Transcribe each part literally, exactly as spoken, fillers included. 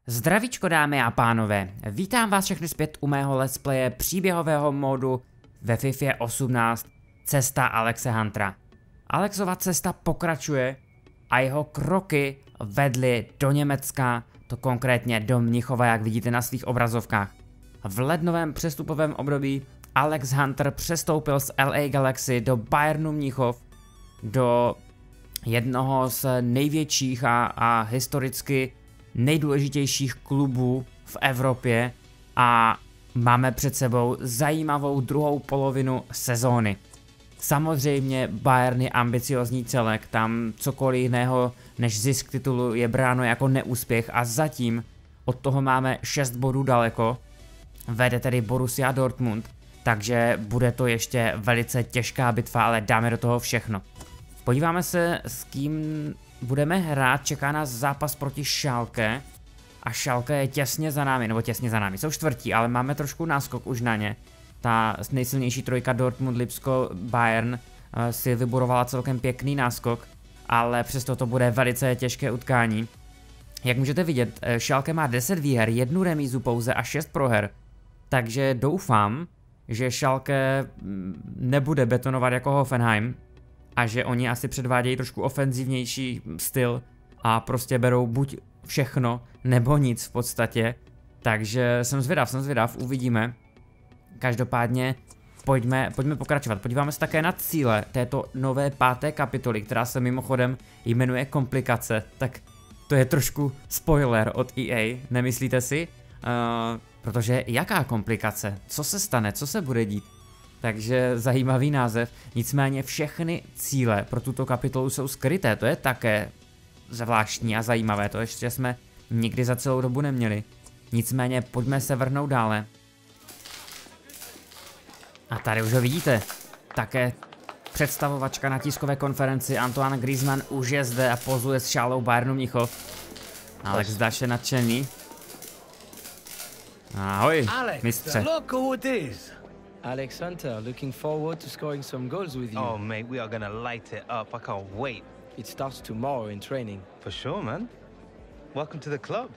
Zdravíčko dámy a pánové, vítám vás všechny zpět u mého let's playe příběhového módu ve FIFA osmnáct Cesta Alexe Huntera. Alexova cesta pokračuje a jeho kroky vedly do Německa, to konkrétně do Mnichova, jak vidíte na svých obrazovkách. V lednovém přestupovém období Alex Hunter přestoupil z L A Galaxy do Bayernu Mnichov, do jednoho z největších a, a historicky nejdůležitějších klubů v Evropě a máme před sebou zajímavou druhou polovinu sezóny. Samozřejmě Bayern je ambiciozní celek, tam cokoliv jiného než zisk titulu je bráno jako neúspěch a zatím od toho máme šest bodů daleko, vede tedy Borussia Dortmund, takže bude to ještě velice těžká bitva, ale dáme do toho všechno. Podíváme se, s kým budeme hrát, čeká nás zápas proti Schalke a Schalke je těsně za námi, nebo těsně za námi, jsou čtvrtí, ale máme trošku náskok už na ně. Ta nejsilnější trojka Dortmund, Lipsko, Bayern si vybudovala celkem pěkný náskok, ale přesto to bude velice těžké utkání. Jak můžete vidět, Schalke má deset výher, jednu remízu pouze a šest proher, takže doufám, že Schalke nebude betonovat jako Hoffenheim a že oni asi předvádějí trošku ofenzivnější styl a prostě berou buď všechno nebo nic v podstatě, takže jsem zvědav, jsem zvědav, uvidíme. Každopádně pojďme, pojďme pokračovat. Podíváme se také na cíle této nové páté kapitoly, která se mimochodem jmenuje Komplikace. Tak to je trošku spoiler od E A, nemyslíte si? Uh, protože jaká komplikace? Co se stane? Co se bude dít? Takže zajímavý název. Nicméně všechny cíle pro tuto kapitolu jsou skryté. To je také zvláštní a zajímavé. To ještě jsme nikdy za celou dobu neměli. Nicméně pojďme se vrhnout dále. A tady už ho vidíte, také představovačka na tiskové konferenci Antoine Griezmann už je zde a pozuje s šálou Bayernu Mnichov. Alex Daš je nadšený. Ahoj, mistře. Alex Hunter, looking forward to scoring some goals with you. Oh mate, we are gonna light it up. I can't wait. It starts tomorrow in training. For sure, man. Welcome to the club.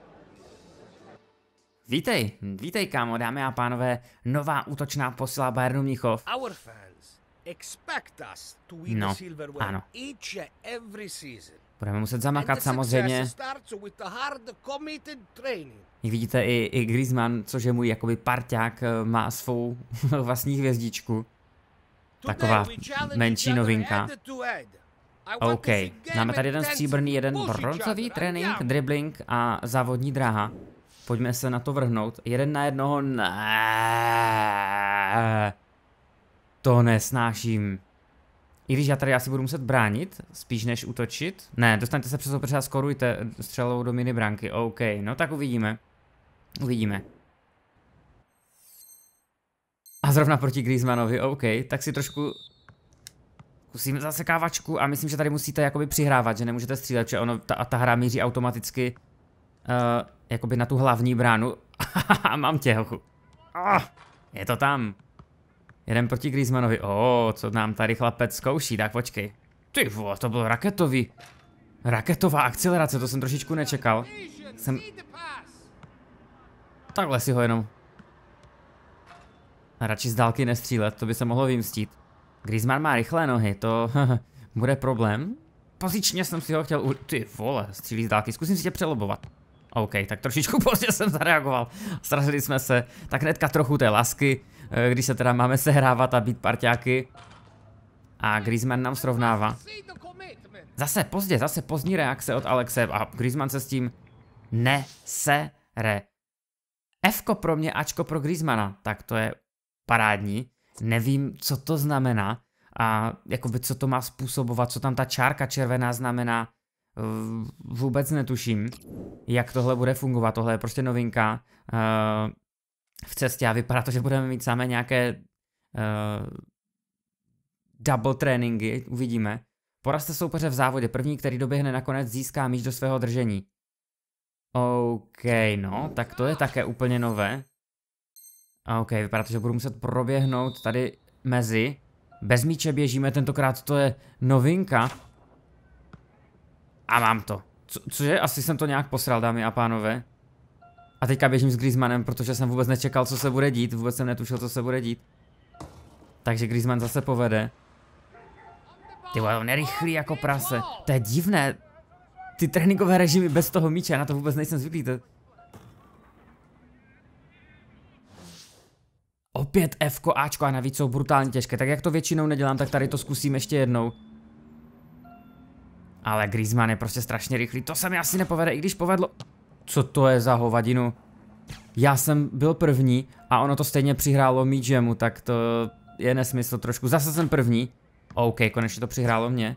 Vítej, vítej kámo, dámy a pánové, nová útočná posila Bayernu Mnichov. Our fans expect us to win No, the silverware ano. each and every season. Budeme muset And zamakat the samozřejmě. success starts with the hard committed training. Jak vidíte, i, i Griezmann, což je můj jakoby parťák, má svou vlastní hvězdičku. Taková menší novinka. OK, máme tady jeden stříbrný, jeden bronzový trénink, dribbling a závodní dráha. Pojďme se na to vrhnout. Jeden na jednoho, ne. To nesnáším. I když já tady asi budu muset bránit, spíš než útočit. Ne, dostaňte se přes opřed a skorujte střelou do mini branky. OK, no tak uvidíme. Uvidíme. A zrovna proti Griezmannovi, OK, tak si trošku zkusíme zasekávačku a myslím, že tady musíte jakoby přihrávat, že nemůžete střílet, protože ono, ta, ta hra míří automaticky uh, jakoby na tu hlavní bránu. Mám tě, hochu. Oh, je to tam. Jeden proti Griezmannovi. O, oh, co nám tady chlapec zkouší, tak počkej. Ty vole, to byl raketový. Raketová akcelerace, to jsem trošičku nečekal. Jsem... Takhle si ho jenom. Radši z dálky nestřílet, to by se mohlo vymstít. Griezmann má rychlé nohy, to bude problém. Pozičně jsem si ho chtěl u... Ty vole, střílí z dálky, zkusím si tě přelobovat. OK, tak trošičku pozdě jsem zareagoval. Srazili jsme se, tak hnedka trochu té lasky, když se teda máme sehrávat a být parťáky. A Griezmann nám srovnává. Zase pozdě, zase pozdní reakce od Alexe a Griezmann se s tím nesere. Fko pro mě, Ačko pro Griezmana, tak to je parádní. Nevím, co to znamená a jakoby co to má způsobovat, co tam ta čárka červená znamená. Vůbec netuším, jak tohle bude fungovat, tohle je prostě novinka uh, v cestě a vypadá to, že budeme mít samé nějaké uh, double tréninky, uvidíme. Porazte soupeře v závodě, první, který doběhne nakonec, získá míč do svého držení. OK, no, tak to je také úplně nové. OK, vypadá to, že budu muset proběhnout tady mezi. Bez míče běžíme, tentokrát to je novinka. A mám to. Co, cože? Asi jsem to nějak posral, dámy a pánové. A teďka běžím s Griezmannem, protože jsem vůbec nečekal, co se bude dít. Vůbec jsem netušil, co se bude dít. Takže Griezmann zase povede. Ty vole, on je rychlý jako prase. To je divné. Ty tréninkové režimy bez toho míče, já na to vůbec nejsem zvyklý. To... Opět Fko, Ačko a navíc jsou brutálně těžké. Tak jak to většinou nedělám, tak tady to zkusím ještě jednou. Ale Griezmann je prostě strašně rychlý. To se mi asi nepovede, i když povedlo... Co to je za hovadinu? Já jsem byl první a ono to stejně přihrálo míčemu, tak to je nesmysl trošku. Zase jsem první. OK, konečně to přihrálo mě.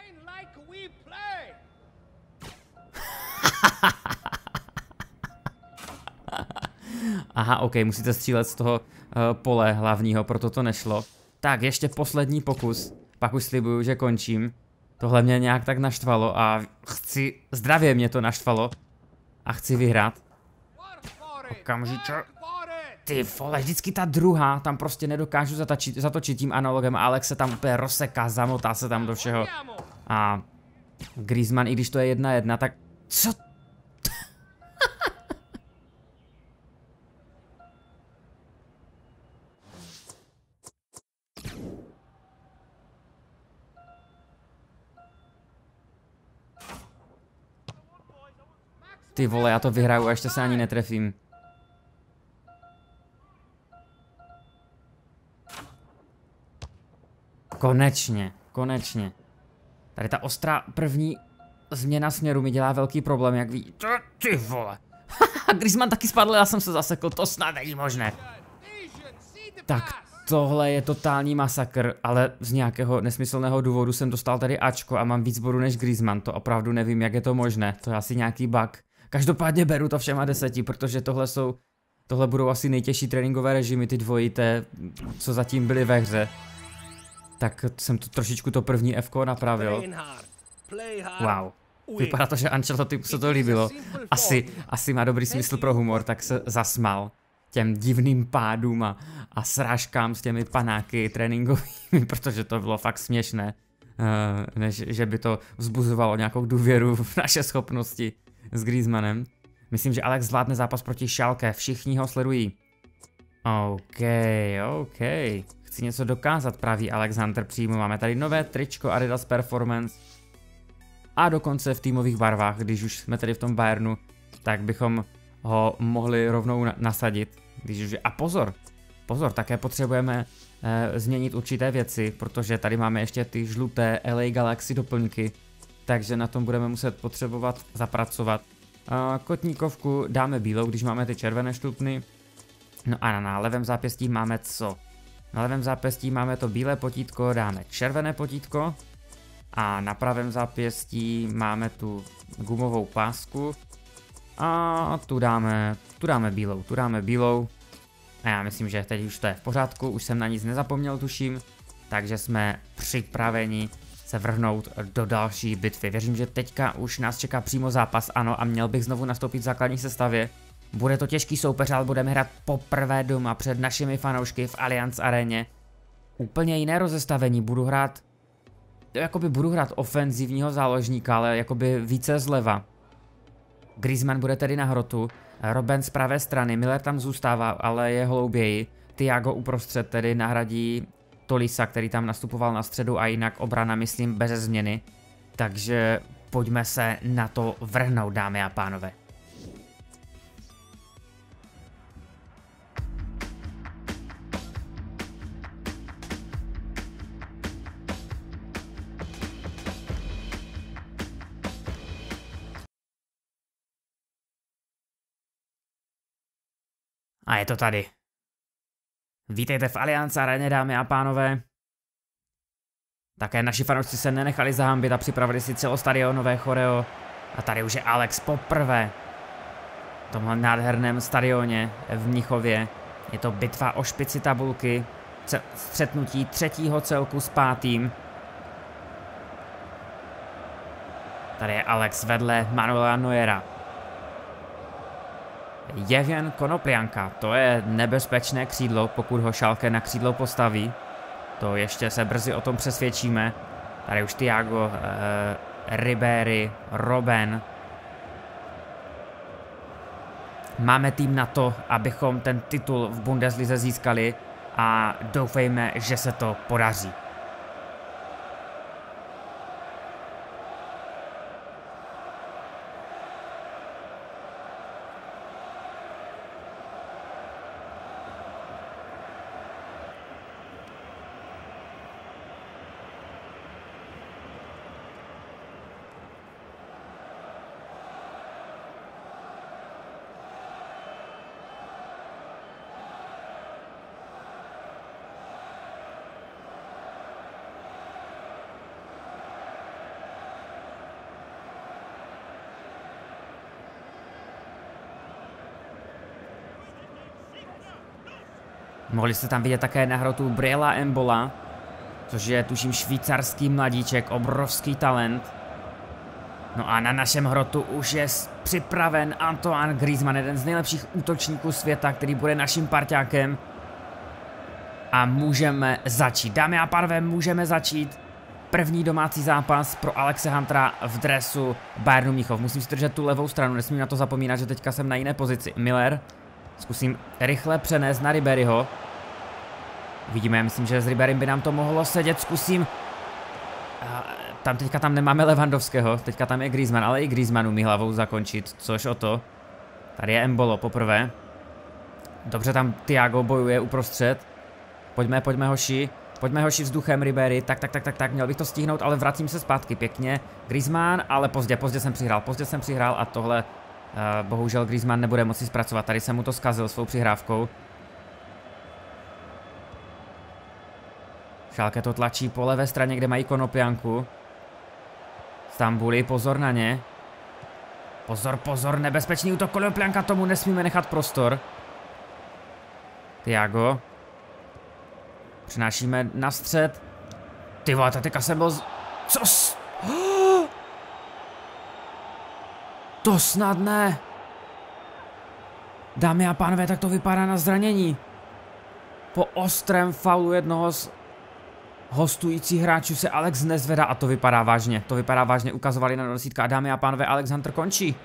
Aha, OK, musíte střílet z toho uh, pole hlavního, proto to nešlo. Tak, ještě poslední pokus. Pak už slibuju, že končím. Tohle mě nějak tak naštvalo a chci... Zdravě mě to naštvalo. A chci vyhrát. Okamžitě. Ty vole, vždycky ta druhá, tam prostě nedokážu zatočit, zatočit tím analogem. Alex se tam úplně rozseká, zamotá se tam do všeho. A Griezmann, i když to je jedna jedna, tak... Co? Ty vole, já to vyhraju a ještě se ani netrefím. Konečně, konečně. Tady ta ostrá první změna směru mi dělá velký problém, jak ví. Ty vole. Griezmann taky spadl, já jsem se zasekl, to snad není možné. Tak tohle je totální masakr, ale z nějakého nesmyslného důvodu jsem dostal tady Ačko a mám víc bodů než Griezmann, to opravdu nevím, jak je to možné, to je asi nějaký bug. Každopádně beru to všema deseti, protože tohle jsou, tohle budou asi nejtěžší tréninkové režimy, ty dvojité, co zatím byly ve hře. Tak jsem to trošičku to první Fko napravil. Wow. Vypadá to, že Ancelotti se to líbilo. Asi, asi má dobrý smysl pro humor, tak se zasmál těm divným pádům a, a srážkám s těmi panáky tréninkovými, protože to bylo fakt směšné. Uh, než že by to vzbuzovalo nějakou důvěru v naše schopnosti s Griezmannem. Myslím, že Alex zvládne zápas proti Schalke, všichni ho sledují. OK, OK. Chci něco dokázat, praví Alex Hunter přímo. Máme tady nové tričko Adidas Performance. A dokonce v týmových barvách, když už jsme tady v tom Bayernu, tak bychom ho mohli rovnou nasadit. Když už... A pozor, pozor, také potřebujeme eh, změnit určité věci, protože tady máme ještě ty žluté L A Galaxy doplňky, takže na tom budeme muset potřebovat zapracovat. Eh, kotníkovku dáme bílou, když máme ty červené štupny. No a na levém zápěstí máme co? Na levém zápěstí máme to bílé potítko, dáme červené potítko. A na pravém zápěstí máme tu gumovou pásku. A tu dáme, tu dáme bílou, tu dáme bílou. A já myslím, že teď už to je v pořádku, už jsem na nic nezapomněl, tuším. Takže jsme připraveni se vrhnout do další bitvy. Věřím, že teďka už nás čeká přímo zápas, ano, a měl bych znovu nastoupit v základní sestavě. Bude to těžký soupeř, ale budeme hrát poprvé doma před našimi fanoušky v Allianz aréně. Úplně jiné rozestavení, budu hrát, jakoby budu hrát ofenzivního záložníka, ale jakoby více zleva. Griezmann bude tedy na hrotu, Robben z pravé strany, Miller tam zůstává, ale je hlouběji. Thiago uprostřed tedy nahradí Tolisa, který tam nastupoval na středu, a jinak obrana, myslím, beze změny. Takže pojďme se na to vrhnout, dámy a pánové. A je to tady. Vítejte v Allianz aréně, dámy a pánové. Také naši fanoušci se nenechali zahambit a připravili si celostadionové choreo. A tady už je Alex poprvé v tomhle nádherném stadioně v Mnichově. Je to bitva o špici tabulky, střetnutí třetího celku s pátým. Tady je Alex vedle Manuela Neuera. Jevgen Konoplyanka, to je nebezpečné křídlo, pokud ho Schalke na křídlo postaví. To ještě se brzy o tom přesvědčíme. Tady už Thiago, eh, Ribéry, Robben. Máme tým na to, abychom ten titul v Bundeslize získali a doufejme, že se to podaří. Mohli jste tam vidět také na hrotu Briela Embola, což je tuším švýcarský mladíček, obrovský talent. No a na našem hrotu už je připraven Antoine Griezmann, jeden z nejlepších útočníků světa, který bude naším parťákem. A můžeme začít. Dámy a pánové, můžeme začít. První domácí zápas pro Alexe Huntera v dresu Bayernu Mnichov. Musím si držet tu levou stranu, nesmím na to zapomínat, že teďka jsem na jiné pozici. Miller. Zkusím rychle přenést na Riberyho. Vidíme, myslím, že s Riberym by nám to mohlo sedět. Zkusím. Tam teďka tam nemáme Lewandowského, teďka tam je Griezmann, ale i Griezmann umí hlavou zakončit, což o to. Tady je Embolo poprvé. Dobře tam Thiago bojuje uprostřed. Pojďme, pojďme hoši. Pojďme hoši vzduchem Ribery. Tak, tak, tak, tak, tak, měl bych to stihnout, ale vracím se zpátky pěkně. Griezmann, ale pozdě, pozdě jsem přihrál, pozdě jsem přihrál a tohle uh, bohužel Griezmann nebude moci zpracovat. Tady jsem mu to zkazil svou přihrávkou. Schalke to tlačí po levé straně, kde mají Konoplyanku. Stambuli, pozor na ně. Pozor, pozor, nebezpečný útok Konoplyanka, tomu nesmíme nechat prostor. Thiago. Přinášíme na střed. Ty vole, teďka jsem byl z... Co s... Oh! To snad ne. Dámy a pánové, tak to vypadá na zranění. Po ostrém faulu jednoho z hostujících hráčů se Alex nezvedá a to vypadá vážně. To vypadá vážně, ukazovali na nosítka a dámy a pánové, Alex Hunter končí.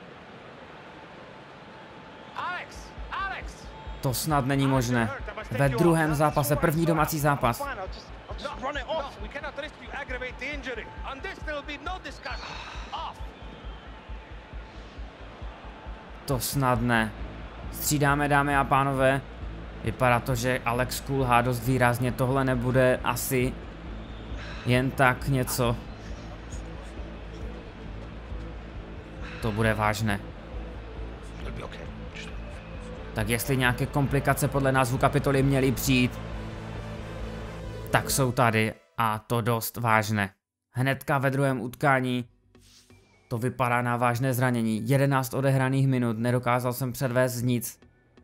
Alex, Alex. To snad není možné. Ve druhém zápase, první domácí zápas. To snad ne. Střídáme, dámy a pánové. Vypadá to, že Alex kulhá dost výrazně, tohle nebude asi jen tak něco. To bude vážné. Tak jestli nějaké komplikace podle názvu kapitoly měly přijít, tak jsou tady a to dost vážné. Hnedka ve druhém utkání to vypadá na vážné zranění. jedenáct odehraných minut, nedokázal jsem předvést nic.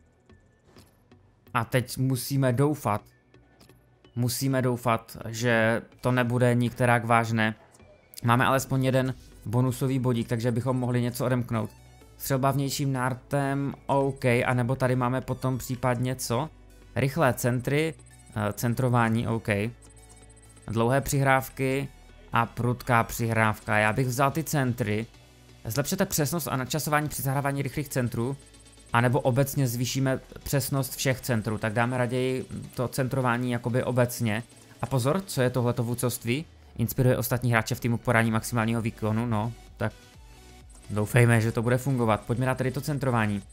A teď musíme doufat, musíme doufat, že to nebude nikterak vážné. Máme alespoň jeden bonusový bodík, takže bychom mohli něco odemknout. Střelba vnějším nártem, OK, anebo tady máme potom případně co? Rychlé centry, centrování, OK. Dlouhé přihrávky a prudká přihrávka. Já bych vzal ty centry. Zlepšete přesnost a načasování při zahrávání rychlých centrů. A nebo obecně zvýšíme přesnost všech centrů, tak dáme raději to centrování jakoby obecně. A pozor, co je tohleto vůdcovství? Inspiruje ostatní hráče v týmu k podání maximálního výkonu, no, tak doufejme, že to bude fungovat. Pojďme na tedy to centrování.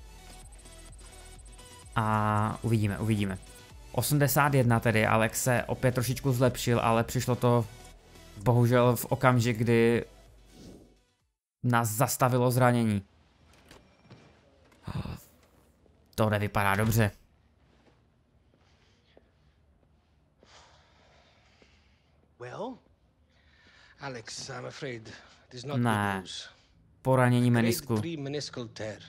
A uvidíme, uvidíme. osmdesát jedna tedy, Alex se opět trošičku zlepšil, ale přišlo to bohužel v okamžik, kdy nás zastavilo zranění. To nevypadá dobře. Well, Alex, I'm afraid it is not Ne. good news. Poranění Grade menisku. three meniscal tear.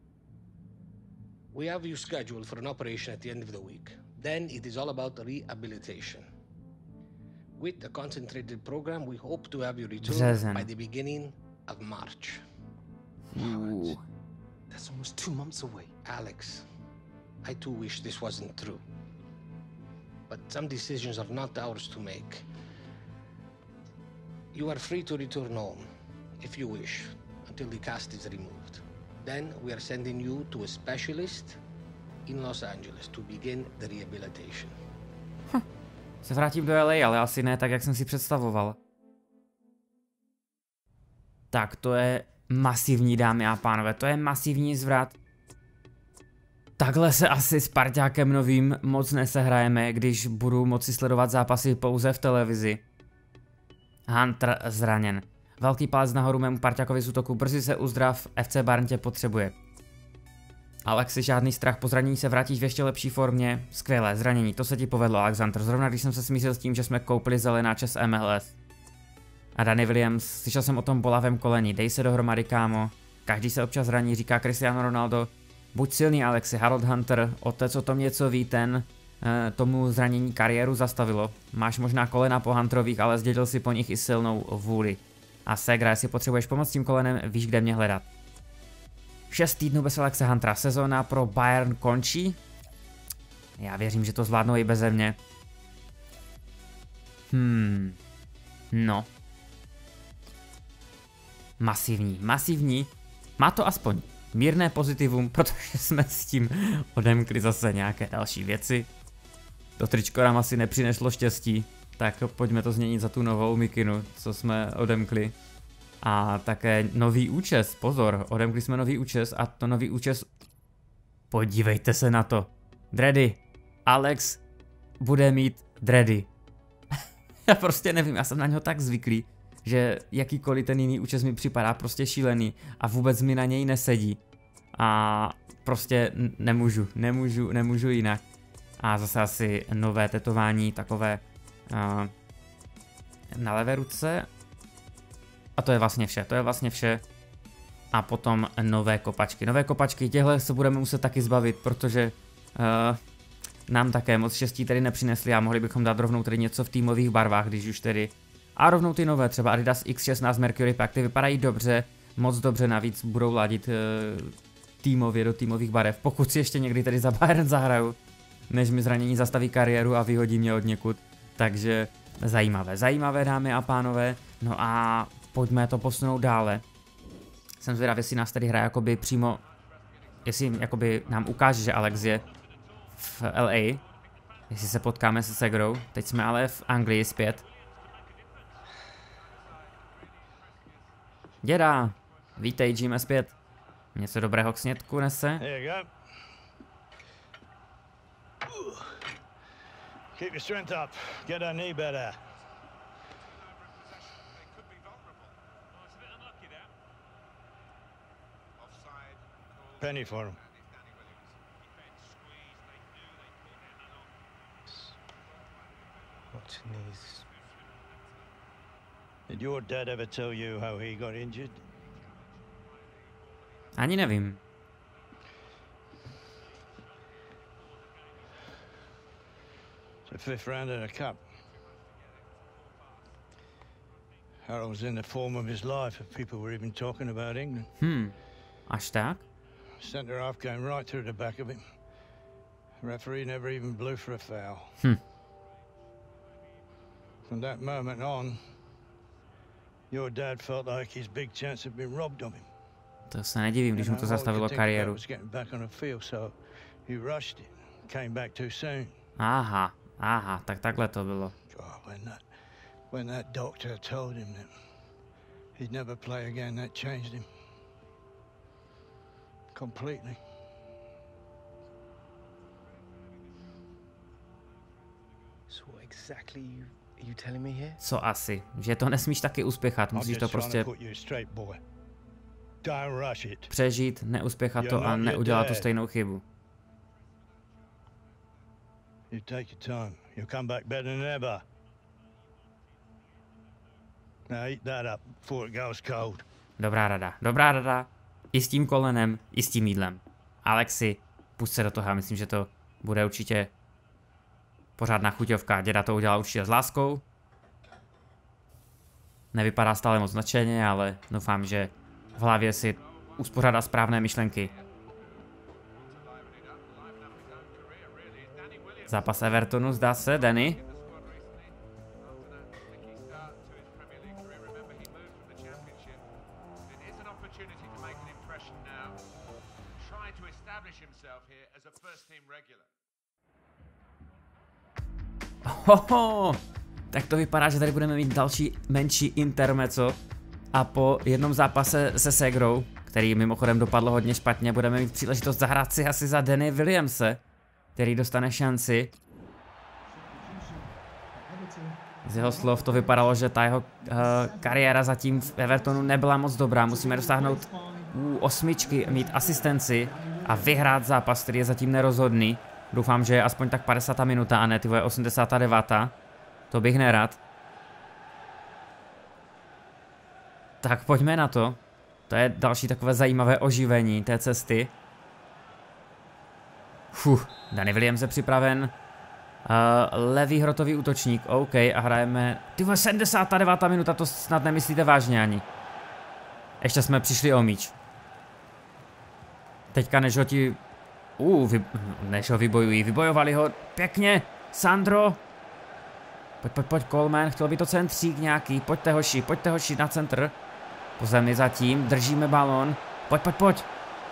We have you scheduled for an operation at the end of the week. Then it is all about rehabilitation. With a concentrated program, we hope to have you return Březen. by the beginning of March. Uh. That's almost two months away. Alex, I too wish this wasn't true. But some decisions are not ours to make. You are free to return home, if you wish, until the cast is removed. Then we are sending you to a specialist in Los Angeles to begin the rehabilitation. Hm. Se vrátím do L A, ale asi ne tak, jak jsem si představoval. Tak to je masivní, dámy a pánové, to je masivní zvrat. Takhle se asi s parťákem novým moc nesehrajeme, když budu moci sledovat zápasy pouze v televizi. Hunter zraněn. Velký palec nahoru mému parťákovi z útoku, brzy se uzdrav, F C Bayern tě potřebuje. Alexi, žádný strach, po zranění se vrátíš v ještě lepší formě. Skvělé, zranění, to se ti povedlo, Alexander. Zrovna když jsem se smířil s tím, že jsme koupili zelenáče z M L S. A Danny Williams, slyšel jsem o tom bolavém koleni, dej se dohromady, kámo. Každý se občas zraní, říká Cristiano Ronaldo. Buď silný, Alexi, Harold Hunter, otec o tom něco ví, ten e, tomu zranění kariéru zastavilo. Máš možná kolena po Hunterových, ale zdědil si po nich i silnou vůli. A Segra, jestli potřebuješ pomoct s tím kolenem, víš, kde mě hledat. Šest týdnů bez Alexe Huntera, sezóna pro Bayern končí? Já věřím, že to zvládnou i beze mě. Hmm. No. Masivní, masivní. Má to aspoň mírné pozitivum, protože jsme s tím odemkli zase nějaké další věci. To tričko nám asi nepřineslo štěstí, tak pojďme to změnit za tu novou mikinu, co jsme odemkli. A také nový účes, pozor, odemkli jsme nový účes a to nový účes... Podívejte se na to. Dready. Alex bude mít dready. Já prostě nevím, já jsem na něho tak zvyklý, že jakýkoliv ten jiný účes mi připadá prostě šílený a vůbec mi na něj nesedí. A prostě nemůžu, nemůžu, nemůžu jinak. A zase asi nové tetování, takové uh, na levé ruce. A to je vlastně vše, to je vlastně vše. A potom nové kopačky. Nové kopačky, těhle se budeme muset taky zbavit, protože uh, nám také moc štěstí tady nepřinesli a mohli bychom dát rovnou tady něco v týmových barvách, když už tedy. A rovnou ty nové, třeba Adidas X šestnáct Mercury Pack, ty vypadají dobře, moc dobře, navíc budou ladit uh, týmově do týmových barev, pokud si ještě někdy tady za Bayern zahraju, než mi zranění zastaví kariéru a vyhodí mě od někud. Takže zajímavé, zajímavé, dámy a pánové. No a pojďme to posunout dále. Jsem zvědav, jestli nás tady hraje jakoby přímo, jestli jakoby nám ukáže, že Alex je v L A, jestli se potkáme se Segrou. Teď jsme ale v Anglii zpět. Děda, vítej, Jim, zpět. Něco dobrého k snědku nese? Keep your strength up. Get her knee better. Penny for him. Watch knees. Did your dad ever tell you how he got injured? Ani nevím. The fifth round of the cup. Harold was in the form of his life if people were even talking about England. Hmm, až tak? Centre half came right through the back of him. Referee never even blew for a foul. Hm. From that moment on, your dad felt like his big chance had been robbed of him. To se nedivím, když mu to zastavilo kariéru. Aha, aha, tak takhle to bylo. When that doctor told him that he'd never play again, that changed him completely. So what exactly you are you telling me here? Co asi? Že to nesmíš taky uspěchat, musíš to prostě přežít, neuspěchat to a neudělat tu stejnou chybu. Dobrá rada, dobrá rada. I s tím kolenem, i s tím jídlem. Alexi, pusť se do toho, já myslím, že to bude určitě pořádná chuťovka. Děda to udělal určitě s láskou. Nevypadá stále moc nadšeně, ale doufám, že v hlavě si uspořádá správné myšlenky. Zápas Evertonu, zdá se, Danny. Hoho! Tak to vypadá, že tady budeme mít další menší intermezzo. A po jednom zápase se Segrou, který mimochodem dopadl hodně špatně, budeme mít příležitost zahrát si asi za Danny Williamse, který dostane šanci. Z jeho slov to vypadalo, že ta jeho uh, kariéra zatím v Evertonu nebyla moc dobrá. Musíme dosáhnout u osmičky, mít asistenci a vyhrát zápas, který je zatím nerozhodný. Doufám, že je aspoň tak padesátá minuta a ne ty vole osmdesátá devátá. To bych nerad. Tak pojďme na to. To je další takové zajímavé oživení té cesty. Fuh, Danny Williams je připraven. Uh, levý hrotový útočník, OK, a hrajeme. Ty vole, sedmdesátá devátá minuta, to snad nemyslíte vážně ani. Ještě jsme přišli o míč. Teďka než ho ti... Uh, vy... než ho vybojují, vybojovali ho pěkně. Sandro. Pojď, pojď, pojď, Coleman, chtěl by to centřík nějaký, pojďte hoši, pojďte hoši na centr. Po zemi zatím, držíme balon. Pojď, pojď, pojď.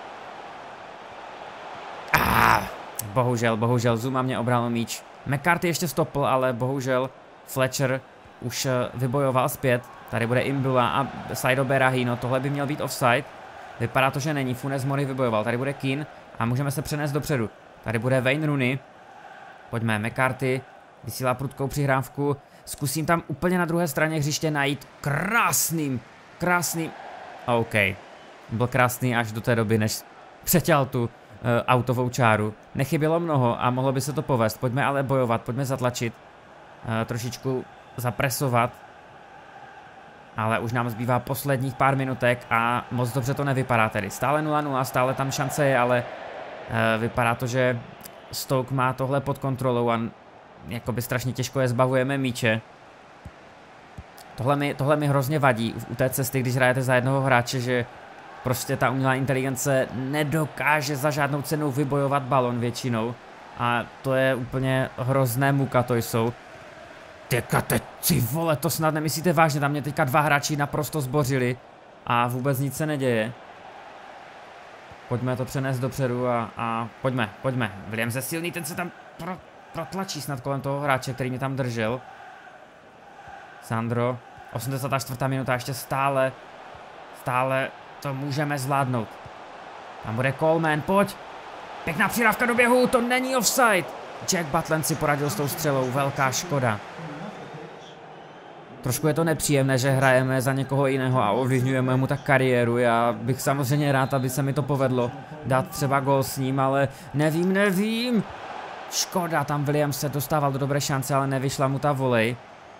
Ah, bohužel, bohužel, Zuma mě obral míč. McCarthy ještě stopl, ale bohužel Fletcher už vybojoval zpět. Tady bude Imbula a Saido Berahino, tohle by měl být offside. Vypadá to, že není, Funes Mori vybojoval, tady bude Keane a můžeme se přenést dopředu. Tady bude Wayne Rooney. Pojďme, McCarthy vysílá prudkou přihrávku. Zkusím tam úplně na druhé straně hřiště najít krásným, krásným. OK, byl krásný až do té doby, než přetěl tu uh, autovou čáru. Nechybělo mnoho a mohlo by se to povést. Pojďme ale bojovat, pojďme zatlačit. Uh, trošičku zapresovat. Ale už nám zbývá posledních pár minutek a moc dobře to nevypadá tedy. Stále nula nula, stále tam šance je, ale uh, vypadá to, že Stoke má tohle pod kontrolou a jakoby strašně těžko je zbavujeme míče. Tohle mi, tohle mi hrozně vadí u té cesty, když hrajete za jednoho hráče, že prostě ta umělá inteligence nedokáže za žádnou cenu vybojovat balon většinou. A to je úplně hrozné muka, to jsou. Teďka teď, ty vole, to snad nemyslíte vážně, tam mě teďka dva hráči naprosto zbořili a vůbec nic se neděje. Pojďme to přenést dopředu a, a pojďme, pojďme. Williams je silný, ten se tam pro, protlačí snad kolem toho hráče, který mě tam držel. Sandro, osmdesátá čtvrtá minuta, ještě stále, stále to můžeme zvládnout. Tam bude Coleman, pojď. Pěkná přihrávka do běhu, to není offside. Jack Butland si poradil s tou střelou, velká škoda. Trošku je to nepříjemné, že hrajeme za někoho jiného a ovlivňujeme mu tak kariéru. Já bych samozřejmě rád, aby se mi to povedlo dát třeba gól s ním, ale nevím, nevím. Škoda, tam Williams se dostával do dobré šance, ale nevyšla mu ta volej.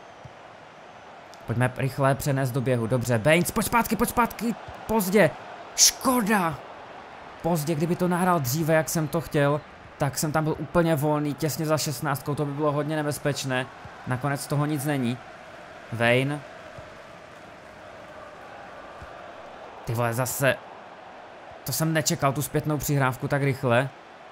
Pojďme rychle přenést do běhu, dobře. Baines, pojď zpátky, pojď zpátky, pozdě. Škoda. Pozdě, kdyby to nahrál dříve, jak jsem to chtěl, tak jsem tam byl úplně volný, těsně za šestnáctkou, to by bylo hodně nebezpečné. Nakonec toho nic není. Wayne. Ty vole, zase. To jsem nečekal, tu zpětnou přihrávku tak rychle.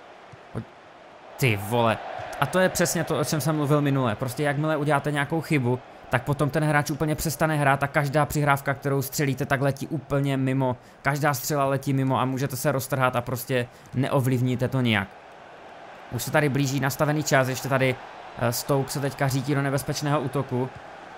Ty vole. A to je přesně to, o čem jsem mluvil minule. Prostě jakmile uděláte nějakou chybu, tak potom ten hráč úplně přestane hrát a každá přihrávka, kterou střelíte, tak letí úplně mimo. Každá střela letí mimo a můžete se roztrhat a prostě neovlivníte to nijak. Už se tady blíží nastavený čas, ještě tady Stoke se teďka řítí do nebezpečného útoku.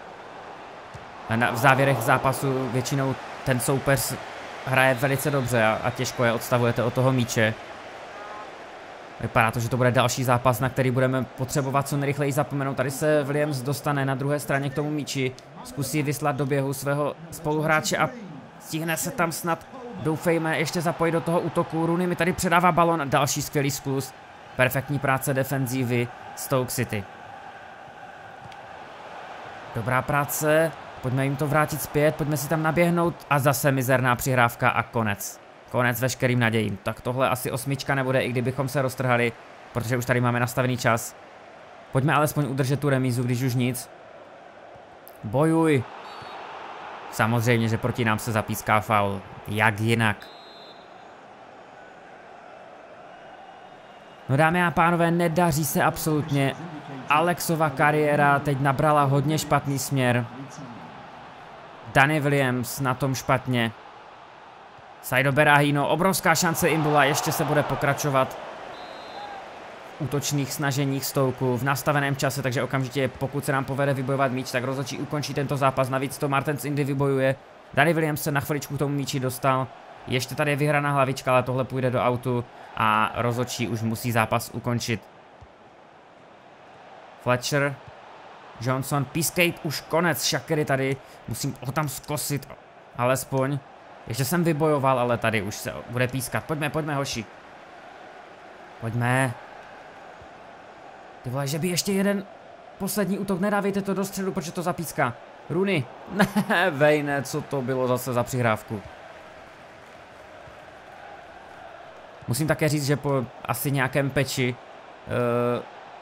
V závěrech zápasu většinou ten soupeř hraje velice dobře a, a těžko je odstavujete od toho míče. Vypadá to, že to bude další zápas, na který budeme potřebovat co nejrychleji zapomenout. Tady se Williams dostane na druhé straně k tomu míči. Zkusí vyslat do běhu svého spoluhráče a stihne se tam snad, doufejme, ještě zapojit do toho útoku. Rooney mi tady předává balon, další skvělý skluz. Perfektní práce defenzívy Stoke City. Dobrá práce, pojďme jim to vrátit zpět, pojďme si tam naběhnout a zase mizerná přihrávka a konec. Konec veškerým nadějím. Tak tohle asi osmička nebude, i kdybychom se roztrhali, protože už tady máme nastavený čas. Pojďme alespoň udržet tu remízu, když už nic. Bojuj. Samozřejmě, že proti nám se zapíská faul. Jak jinak? No dámy a pánové, nedaří se absolutně. Alexova kariéra teď nabrala hodně špatný směr. Danny Williams na tom špatně. Saido Berahino, obrovská šance Imbula, ještě se bude pokračovat. útočných snaženích Stokeů v nastaveném čase, takže okamžitě, pokud se nám povede vybojovat míč, tak rozhodčí ukončí tento zápas. Navíc to Martens Indy vybojuje. Danny Williams se na chviličku k tomu míči dostal. Ještě tady je vyhraná hlavička, ale tohle půjde do autu a rozhodčí už musí zápas ukončit. Fletcher, Johnson, Peacecape, už konec, Shaqiri tady, musím ho tam zkosit, alespoň. Ještě jsem vybojoval, ale tady už se bude pískat. Pojďme, pojďme, hoši. Pojďme. Ty vole, že by ještě jeden poslední útok, nedávejte to do středu, protože to zapíská. Rooney, ne, Vejne, co to bylo zase za přihrávku. Musím také říct, že po asi nějakém peči uh,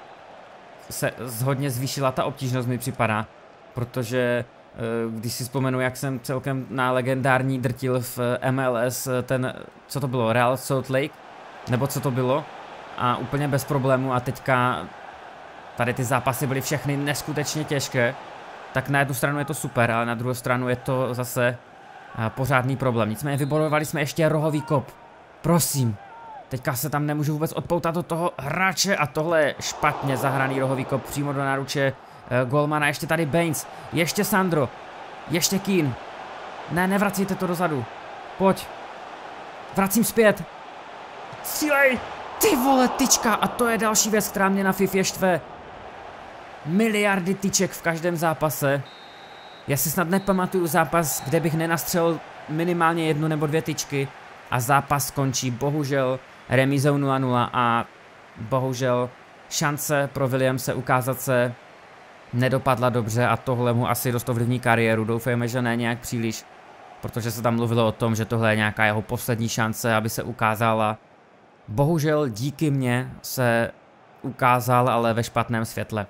se hodně zvýšila ta obtížnost, mi připadá, protože uh, když si vzpomenu, jak jsem celkem na legendární drtil v M L S, ten, co to bylo, Real Salt Lake, nebo co to bylo, a úplně bez problému, a teďka tady ty zápasy byly všechny neskutečně těžké, tak na jednu stranu je to super, ale na druhou stranu je to zase uh, pořádný problém. Nicméně vybojovali jsme ještě rohový kop. Prosím. Teďka se tam nemůžu vůbec odpoutat do toho hráče a tohle je špatně zahraný rohový kop přímo do náruče uh, golmana. Ještě tady Baines, ještě Sandro, ještě Keane. Ne, nevracíte to dozadu. Pojď. Vracím zpět. Střílej. Ty vole, tyčka. A to je další věc, která mě na FIFA štve. Miliardy tyček v každém zápase. Já si snad nepamatuju zápas, kde bych nenastřelil minimálně jednu nebo dvě tyčky. A zápas skončí bohužel remízou nula nula a bohužel šance pro Williamse ukázat se nedopadla dobře a tohle mu asi dost ovlivní kariéru. Doufejme, že ne nějak příliš, protože se tam mluvilo o tom, že tohle je nějaká jeho poslední šance, aby se ukázala. Bohužel díky mně se ukázal, ale ve špatném světle.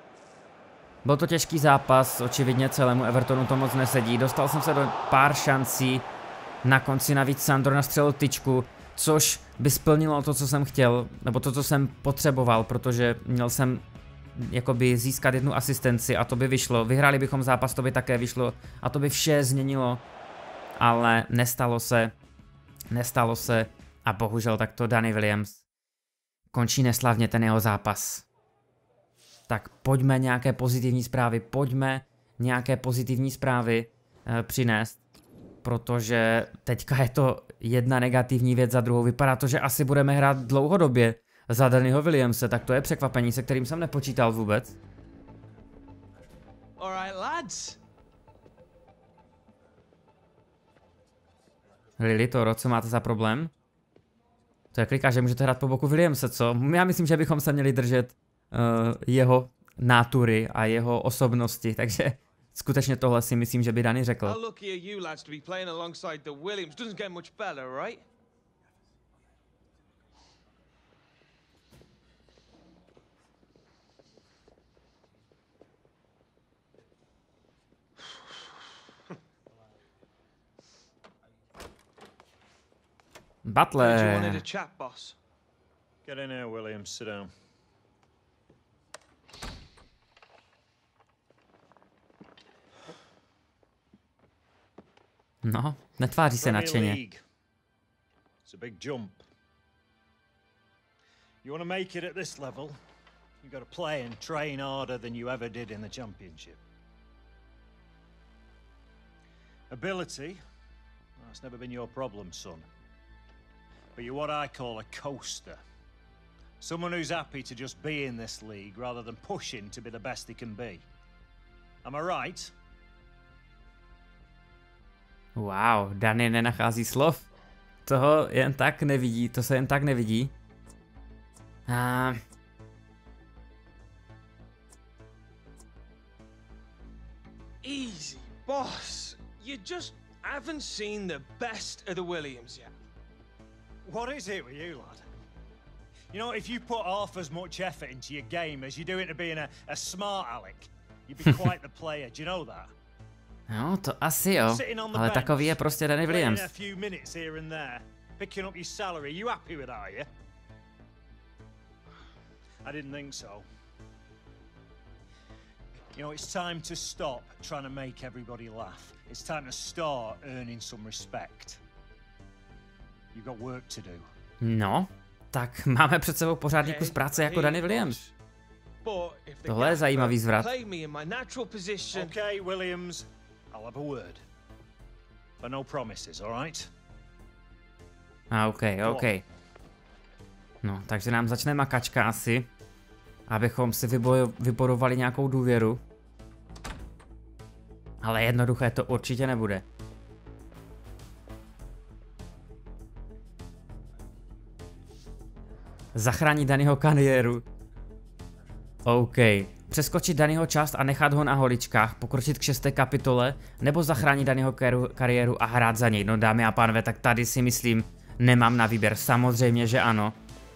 Byl to těžký zápas, očividně celému Evertonu to moc nesedí. Dostal jsem se do pár šancí. Na konci navíc Sandro nastřelil tyčku, což by splnilo to, co jsem chtěl, nebo to, co jsem potřeboval, protože měl jsem jakoby získat jednu asistenci a to by vyšlo. Vyhráli bychom zápas, to by také vyšlo a to by vše změnilo, ale nestalo se, nestalo se a bohužel takto Danny Williams končí neslavně ten jeho zápas. Tak pojďme nějaké pozitivní zprávy, pojďme nějaké pozitivní zprávy e, přinést. Protože teďka je to jedna negativní věc za druhou. Vypadá to, že asi budeme hrát dlouhodobě za Dannyho Williamse, tak to je překvapení, se kterým jsem nepočítal vůbec. Alright, lads. Lili, Toro, co máte za problém? To je kliká, že můžete hrát po boku Williamse, co? Já myslím, že bychom se měli držet uh, jeho nátury a jeho osobnosti, takže skutečně tohle si myslím, že by Danny řekl. How lucky are you lads to be playing alongside the Williams? Doesn't get much better, right? Butler. You wanted a chat, boss. Get in here, Williams. Sit down. No, netváří se nadšeně. It's a big jump. You want to make it at this level, you got to play and train harder than you ever did in the championship. Ability, that's never been your problem, son. But you're what I call a coaster. Someone who's happy to just be in this league rather than pushing to be the best he can be. Am I right? Wow, Danny nenachází slov. Toho jen tak nevidí, to se jen tak nevidí. Uh... Easy, boss. You just haven't seen the best of the Williams yet. What is it with you, lad? You know, if you put half as much effort into your game as you do into being a, a smart Alec, you'd be quite the player. Do you know that? No, to asi jo, ale takový je prostě Danny Williams. A few minutes here and there, picking up your salary. You happy with that, are you? I didn't think so. You know, it's time to stop trying to make everybody laugh. It's time to start earning some respect. You've got work to do. No, tak máme před sebou pořádný kus práce jako Danny Williams. Tohle je zajímavý zvrat. Okay, Williams, I'll have a word. But no promises, all right? A ok, ok. No, takže nám začne makačka asi, abychom si vybojovali nějakou důvěru. Ale jednoduché to určitě nebude. Zachránit Dannyho kariéru. OK. Přeskočit Dannyho část a nechat ho na holičkách, pokročit k šesté kapitole, nebo zachránit Dannyho kariéru a hrát za něj. No dámy a pánové, tak tady si myslím, nemám na výběr. Samozřejmě, že ano.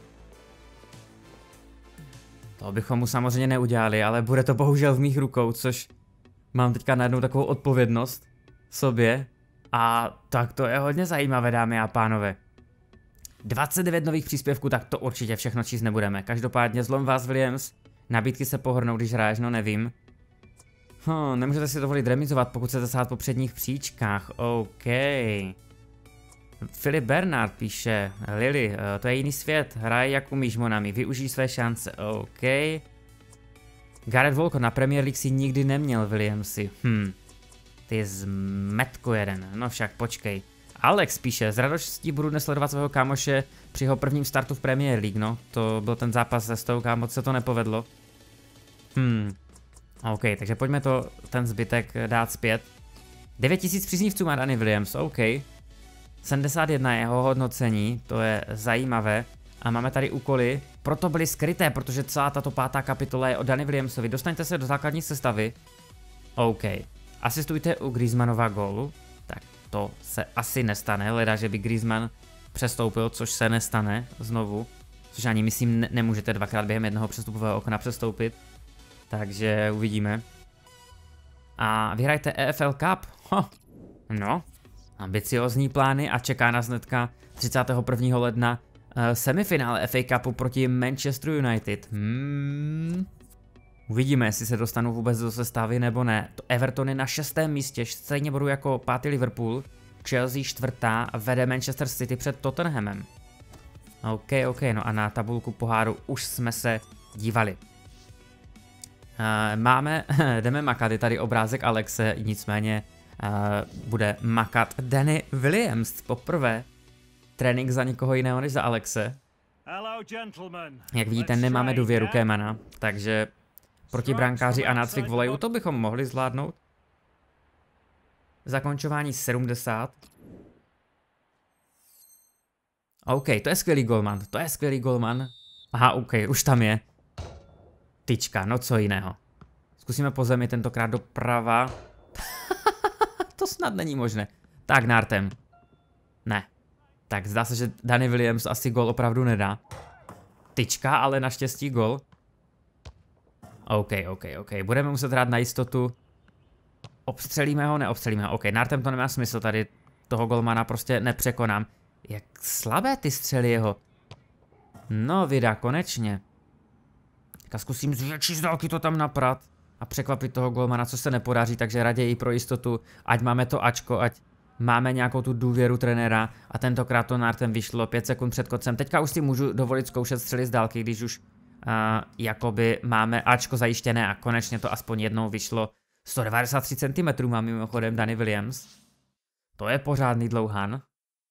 To bychom mu samozřejmě neudělali, ale bude to bohužel v mých rukou, což mám teďka najednou takovou odpovědnost sobě. A tak to je hodně zajímavé, dámy a pánové. dvacet devět nových příspěvků, tak to určitě všechno číst nebudeme. Každopádně zlom vás, Williams. Nabídky se pohrnou, když hraješ, no nevím. Hm, nemůžete si dovolit remizovat, pokud chcete sát po předních příčkách. OK. Filip Bernard píše, Lily, to je jiný svět, hraj jak umíš, Monami, využij své šance. OK. Gareth Walcott na Premier League si nikdy neměl, Williamsi. Hm. Ty zmetku jeden, no však počkej. Alex píše, s radostí budu dnes sledovat svého kámoše při jeho prvním startu v Premier League, no. To byl ten zápas se Stoke a moc se to nepovedlo. Hmm. OK, takže pojďme to, ten zbytek dát zpět. devět tisíc příznivců má Danny Williams, OK. sedmdesát jedna je jeho hodnocení, to je zajímavé. A máme tady úkoly, proto byly skryté, protože celá tato pátá kapitola je o Danny Williamsovi. Dostaňte se do základní sestavy. OK. Asistujte u Griezmannova gólu. Tak to se asi nestane, leda, že by Griezmann přestoupil, což se nestane znovu. Což ani myslím ne nemůžete dvakrát během jednoho přestupového okna přestoupit. Takže uvidíme. A vyhrajte E F L Cup. Ho. No, ambiciozní plány a čeká nás hnedka třicátého prvního ledna uh, semifinále F A Cupu proti Manchester United. Hmm. Uvidíme, jestli se dostanu vůbec do sestavy nebo ne. To Everton je na šestém místě, stejně budu jako pátý Liverpool. Chelsea čtvrtá, vede Manchester City před Tottenhamem. OK, OK, no a na tabulku poháru už jsme se dívali. Uh, máme, jdeme makat, je tady obrázek Alexe, nicméně uh, bude makat Danny Williams poprvé. Trénink za nikoho jiného než za Alexe. Hello, gentlemen. Jak vidíte, nemáme důvěru Kémana, takže proti brankáři a nácvik voleju, to bychom mohli zvládnout. Zakončování sedmdesát. OK, to je skvělý golman, to je skvělý golman. Aha, OK, už tam je. Tyčka, no co jiného. Zkusíme po zemi tentokrát doprava. To snad není možné. Tak, Nartem. Ne. Tak, zdá se, že Danny Williams asi gol opravdu nedá. Tyčka, ale naštěstí gol. OK, OK, OK. Budeme muset hrát na jistotu. Obstřelíme ho, neobstřelíme ho. OK, Nartem to nemá smysl, tady toho golmana prostě nepřekonám. Jak slabé ty střely jeho. No, vida, konečně. Tak zkusím z větší z dálky to tam naprat a překvapit toho golmana, co se nepodaří, takže raději pro jistotu, ať máme to Ačko, ať máme nějakou tu důvěru trenéra a tentokrát to Nartem vyšlo pět sekund před kocem. Teďka už si můžu dovolit zkoušet střely z dálky, když už uh, jakoby máme Ačko zajištěné a konečně to aspoň jednou vyšlo. sto devadesát tři centimetrů má mimochodem Danny Williams. To je pořádný dlouhan.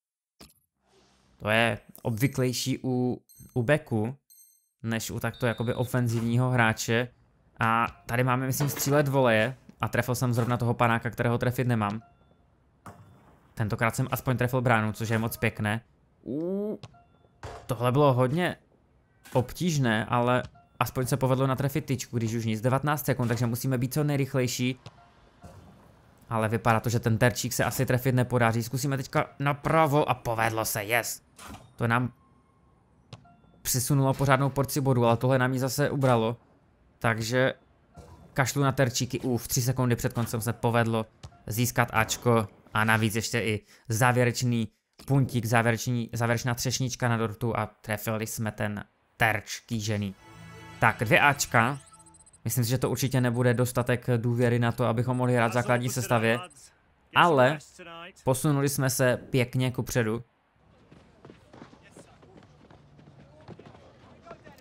To je obvyklejší u, u beku, než u takto jakoby ofenzivního hráče. A tady máme, myslím, střílet voleje. A trefil jsem zrovna toho panáka, kterého trefit nemám. Tentokrát jsem aspoň trefil bránu, což je moc pěkné. Uuu, tohle bylo hodně obtížné, ale aspoň se povedlo natrefit tyčku, když už nic. devatenáct sekund, takže musíme být co nejrychlejší. Ale vypadá to, že ten terčík se asi trefit nepodaří. Zkusíme teďka napravo a povedlo se, yes. To nám přisunulo pořádnou porci bodu, ale tohle nám ji zase ubralo. Takže kašlu na terčíky. Uf, tři sekundy před koncem se povedlo získat Ačko a navíc ještě i závěrečný puntík, závěrečný, závěrečná třešnička na dortu a trefili jsme ten terč kýžený. Tak, dvě Ačka. Myslím si, že to určitě nebude dostatek důvěry na to, abychom mohli hrát v základní sestavě. Ale posunuli jsme se pěkně kupředu.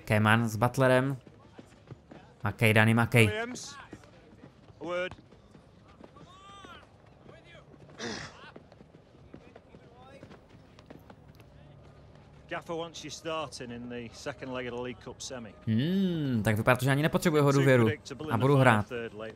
Keman s Butlerem. Makej, Danny Makej. Williams. A word. Gaffer wants you starting in the second leg of the League Cup semi. Hmm, tak vypadá to, že ani nepotřebuje ho důvěru. A budu hrát.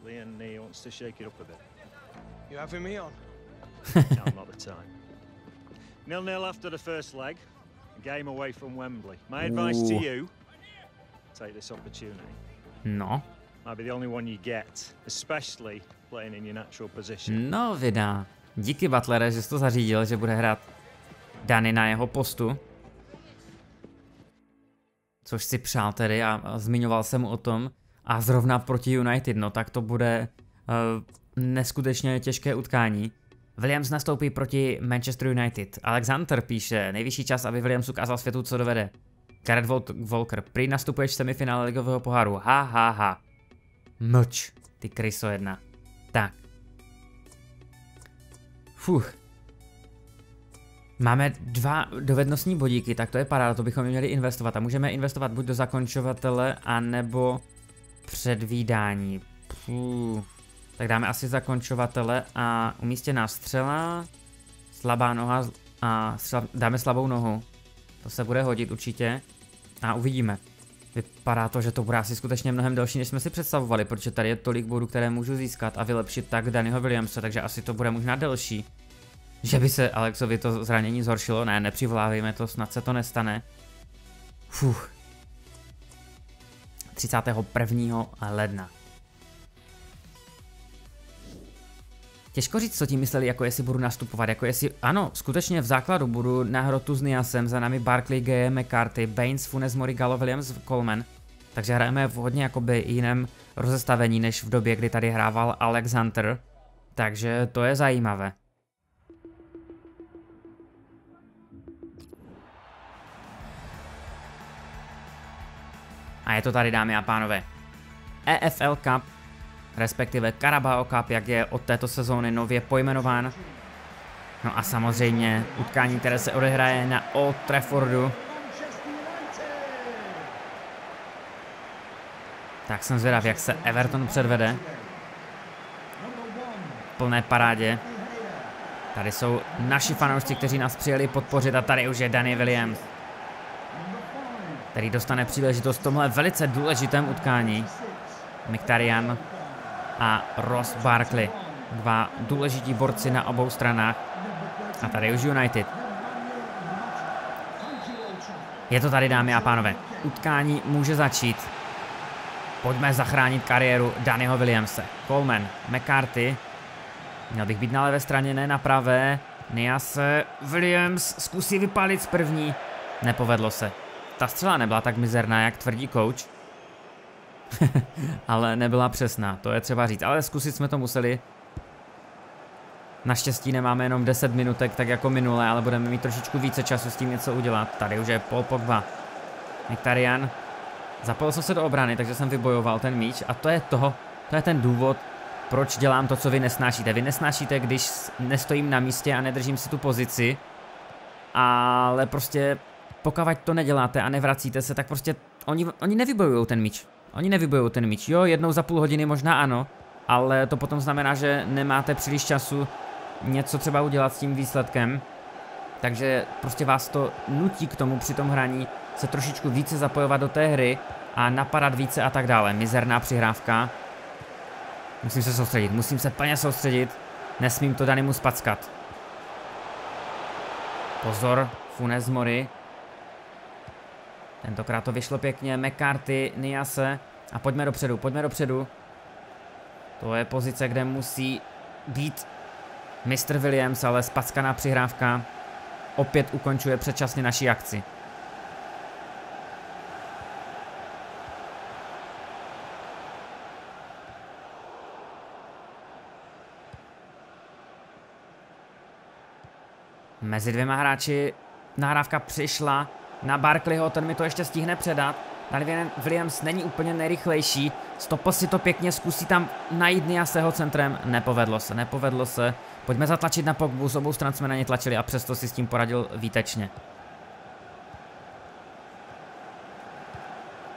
You having me on? No, not the time. nil nil after the first leg. Game away from Wembley. My advice to you: take this opportunity. No. Might be the only one you get, especially playing in your natural position. No, vydá. Díky, Butlere, že jsi to zařídil, že bude hrát Danny na jeho postu. Což si přál tedy a, a zmiňoval jsem o tom. A zrovna proti United, no tak to bude uh, neskutečně těžké utkání. Williams nastoupí proti Manchester United. Alexander píše, nejvyšší čas, aby Williams ukázal světu, co dovede. Gareth Walker, prý nastupuješ v semifinále ligového poháru. Ha, ha, ha. Mlč, ty kryso jedna. Tak. Fuh. Máme dva dovednostní bodíky, tak to je paráda, to bychom měli investovat. A můžeme investovat buď do zakončovatele, anebo předvídání. Fuh. Tak dáme asi zakončovatele a umístěná střela, slabá noha a střela, dáme slabou nohu. To se bude hodit určitě a uvidíme. Vypadá to, že to bude asi skutečně mnohem delší, než jsme si představovali, protože tady je tolik bodů, které můžu získat a vylepšit tak Dannyho Williamse, takže asi to bude možná delší. Že by se Alexovi to zranění zhoršilo, ne, nepřivolávejme to, snad se to nestane. Fuh. třicátého prvního ledna. Těžko říct, co tím mysleli, jako jestli budu nastupovat, jako jestli, ano, skutečně v základu budu na hrotu s Niasem, za námi Barkley, G M, McCarthy, Baines, Funes Mori, Gallo, Williams, Coleman. Takže hrajeme v hodně jakoby jiném rozestavení, než v době, kdy tady hrával Alex Hunter. Takže to je zajímavé. A je to tady, dámy a pánové. E F L Cup, respektive Carabao Cup, jak je od této sezóny nově pojmenován. No a samozřejmě utkání, které se odehraje na Old Traffordu. Tak jsem zvědav, jak se Everton předvede. V plné parádě. Tady jsou naši fanoušci, kteří nás přijeli podpořit a tady už je Danny Williams, který dostane příležitost v tomhle velice důležitém utkání. Mkhitaryan a Ross Barkley. Dva důležití borci na obou stranách. A tady už United. Je to tady, dámy a pánové. Utkání může začít. Pojďme zachránit kariéru Dannyho Williamse. Coleman, McCarthy. Měl bych být na levé straně, ne na pravé. Nias, Williams zkusí vypálit z první. Nepovedlo se. Ta střela nebyla tak mizerná, jak tvrdí coach. Ale nebyla přesná, to je třeba říct. Ale zkusit jsme to museli. Naštěstí nemáme jenom deset minutek, tak jako minule, ale budeme mít trošičku více času s tím něco udělat. Tady už je Paul Pogba. Mkhitaryan. Zapojil jsem se do obrany, takže jsem vybojoval ten míč. A to je toho, to je ten důvod, proč dělám to, co vy nesnášíte. Vy nesnášíte, když nestojím na místě a nedržím si tu pozici. Ale prostě pokud to neděláte a nevracíte se, tak prostě oni, oni nevybojujou ten míč. Oni nevybojujou ten míč. Jo, jednou za půl hodiny možná ano, ale to potom znamená, že nemáte příliš času něco třeba udělat s tím výsledkem. Takže prostě vás to nutí k tomu při tom hraní se trošičku více zapojovat do té hry a napadat více a tak dále. Mizerná přihrávka. Musím se soustředit, musím se plně soustředit. Nesmím to Dannymu spackat. Pozor, Funes Mori. Tentokrát to vyšlo pěkně, McCarthy, Niase a pojďme dopředu, pojďme dopředu. To je pozice, kde musí být mistr Williams, ale spackaná přihrávka opět ukončuje předčasně naši akci. Mezi dvěma hráči nahrávka přišla na Barkleyho, ten mi to ještě stihne předat. Danny Williams není úplně nejrychlejší, Stopl si to pěkně, zkusí tam najít Niaseho centrem, nepovedlo se, nepovedlo se. Pojďme zatlačit na Pogbu, s obou stran jsme na ně tlačili a přesto si s tím poradil výtečně.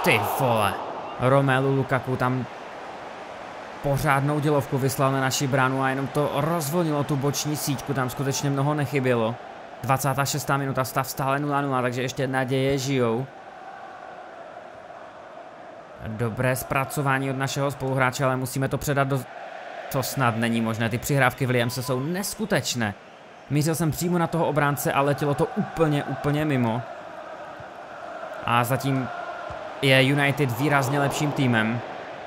Ty vole. Romelu Lukaku tam pořádnou dělovku vyslal na naši bránu a jenom to rozvolnilo tu boční síťku, tam skutečně mnoho nechybělo. dvacátá šestá minuta, stav stále nula nula, takže ještě naděje žijou. Dobré zpracování od našeho spoluhráče, ale musíme to předat do... To snad není možné, ty přihrávky Williamse jsou neskutečné. Mířil jsem přímo na toho obránce a letělo to úplně, úplně mimo. A zatím je United výrazně lepším týmem.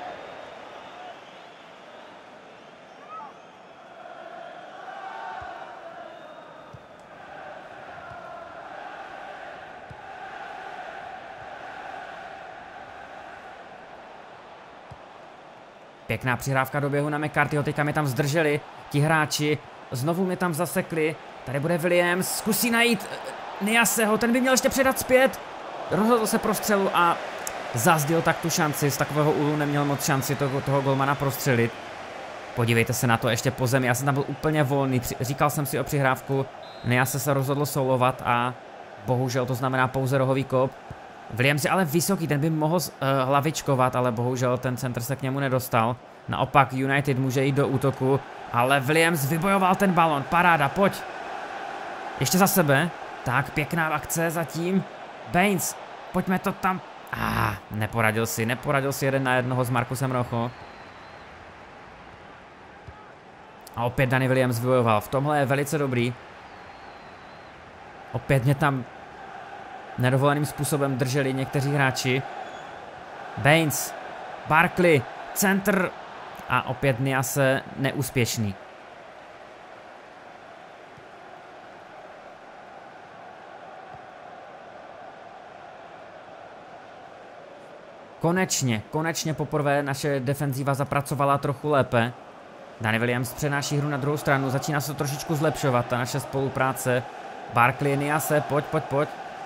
Pěkná přihrávka do běhu na McCarthyho, teďka mě tam zdrželi ti hráči, znovu mě tam zasekli, tady bude Williams, zkusí najít Niaseho, ten by měl ještě předat zpět, rozhodl se pro střelu a zazděl tak tu šanci, z takového úhlu neměl moc šanci toho, toho golmana prostřelit. Podívejte se na to ještě po zemi, já jsem tam byl úplně volný, říkal jsem si o přihrávku, Niase se rozhodl solovat a bohužel to znamená pouze rohový kop. Williams je ale vysoký, ten by mohl uh, hlavičkovat, ale bohužel ten centr se k němu nedostal. Naopak United může jít do útoku, ale Williams vybojoval ten balon, paráda, pojď. Ještě za sebe, tak pěkná akce zatím. Baines, pojďme to tam. Ah, neporadil si, neporadil si jeden na jednoho s Marcusem Rojo. A opět Danny Williams vybojoval, v tomhle je velice dobrý. Opět mě tam nedovoleným způsobem drželi někteří hráči. Baines, Barkley, centr a opět Niase neúspěšný. Konečně, konečně poprvé naše defenzíva zapracovala trochu lépe. Danny Williams přenáší hru na druhou stranu, začíná se to trošičku zlepšovat, ta naše spolupráce. Barkley, Niase, pojď, pojď, pojď.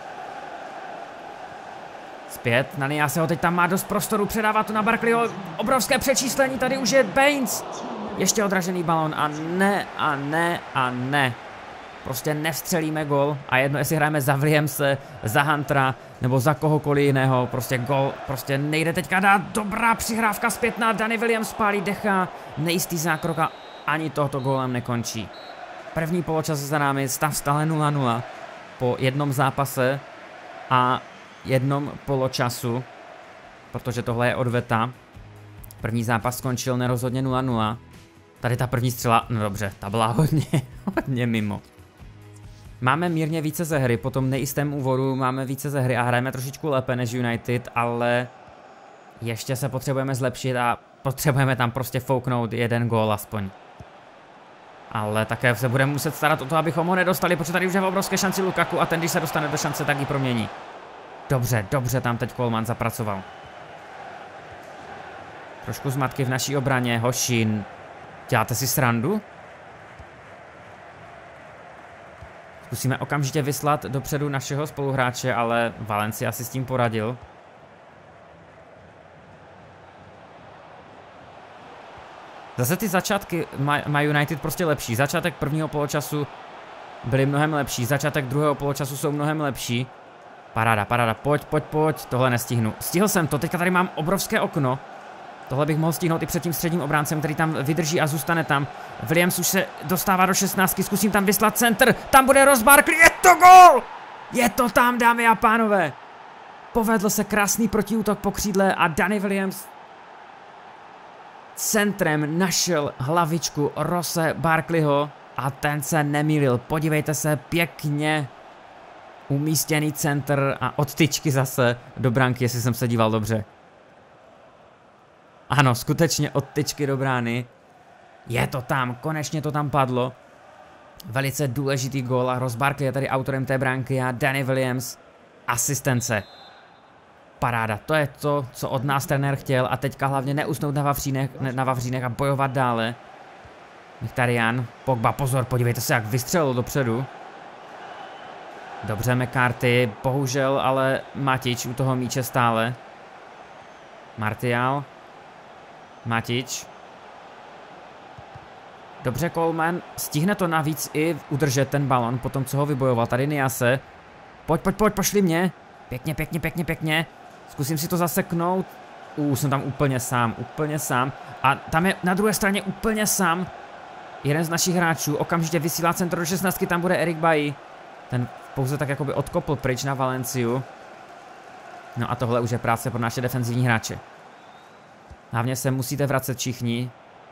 Zpět na Niaseho, teď tam má dost prostoru, předává to na Barkleyho, obrovské přečíslení, tady už je Baines. Ještě odražený balon a ne, a ne, a ne. Prostě nevstřelíme gol a jedno, jestli hrajeme za Williamse, za Huntera nebo za kohokoliv jiného, prostě gol, prostě nejde teďka dát, dobrá přihrávka zpětná, Danny Williams pálí decha, nejistý zákrok a ani tohoto gólem nekončí. První poločas za námi, stav stále nula nula po jednom zápase a jednom poločasu, protože tohle je odveta. První zápas skončil nerozhodně nula nula. Tady ta první střela, no dobře, ta byla hodně, hodně mimo. Máme mírně více ze hry, po tom nejistém úvodu máme více ze hry a hrajeme trošičku lépe než United, ale ještě se potřebujeme zlepšit a potřebujeme tam prostě fouknout jeden gól aspoň. Ale také se budeme muset starat o to, abychom ho nedostali, protože tady už je v obrovské šanci Lukaku a ten, když se dostane do šance, tak ji promění. Dobře, dobře tam teď Coleman zapracoval. Trošku zmatky v naší obraně, Hošin. Děláte si srandu? Zkusíme okamžitě vyslat dopředu našeho spoluhráče, ale Valencia si s tím poradil. Zase ty začátky má United prostě lepší. Začátek prvního poločasu byly mnohem lepší, začátek druhého poločasu jsou mnohem lepší. Paráda, paráda, pojď, pojď, pojď, tohle nestihnu. Stihl jsem to, teďka tady mám obrovské okno. Tohle bych mohl stihnout i před tím středním obráncem, který tam vydrží a zůstane tam. Williams už se dostává do šestnáctky, zkusím tam vyslat centr, tam bude Ross Barkley, je to gól! Je to tam, dámy a pánové. Povedl se krásný protiútok po křídle a Danny Williams centrem našel hlavičku Rosse Barkleyho a ten se nemýlil. Podívejte se, pěkně umístěný centr a od tyčky zase do branky, jestli jsem se díval dobře. Ano, skutečně od tyčky do brány. Je to tam, konečně to tam padlo. Velice důležitý gól a Ross Barkley je tady autorem té bránky a Danny Williams asistence. Paráda, to je to, co od nás trenér chtěl a teďka hlavně neusnout na Vavřínech, na Vavřínech a bojovat dále. Mkhitaryan, Pogba, pozor, podívejte se, jak vystřelil dopředu. Dobře, McCarthy, bohužel, ale Matič u toho míče stále. Martial. Matič. Dobře, Coleman, stihne to navíc i udržet ten balon po tom, co ho vybojoval. Tady Niase. Pojď, pojď, pojď, pošli mě. Pěkně, pěkně, pěkně, pěkně. Zkusím si to zaseknout. Uh, jsem tam úplně sám, úplně sám. A tam je na druhé straně úplně sám jeden z našich hráčů. Okamžitě vysílá centr do šestnáctky, tam bude Eric Bailly. Ten pouze tak jakoby odkopl pryč na Valenciu. No a tohle už je práce pro naše defenzivní hráče. Hlavně se musíte vracet všichni.